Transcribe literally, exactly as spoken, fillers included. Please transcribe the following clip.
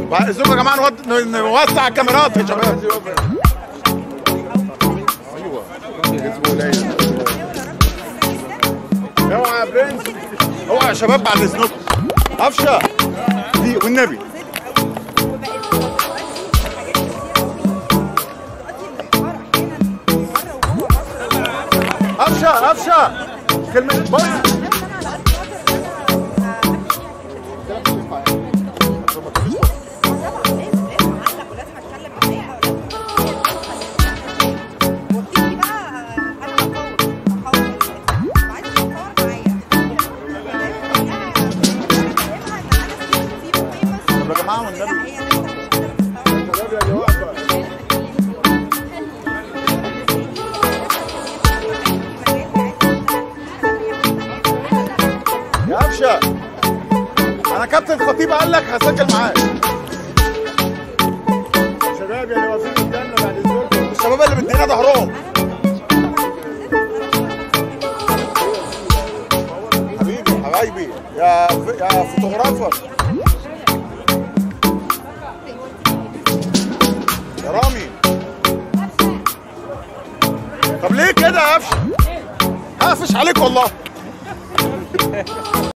بعد اذنكم يا جماعه نود- نوسع الكاميرات يا شباب. ايوه اسمه قليل. اوعى يا برنس، اوعى يا شباب بعد اذنكم. قفشه دي والنبي. قفشه قفشه كلمه بص. يا جماعه والنبي يا قفشه، انا كابتن خطيب قال لك هسجل معاك. شباب اللي واقفين قدامنا بعد اذنكم، الشباب اللي مدينا ظهرهم. حبيبي حبايبي يا ف... يا فوتوغرافر يا رامي. طب ليه كده يا قفشه؟ هقفش عليك والله.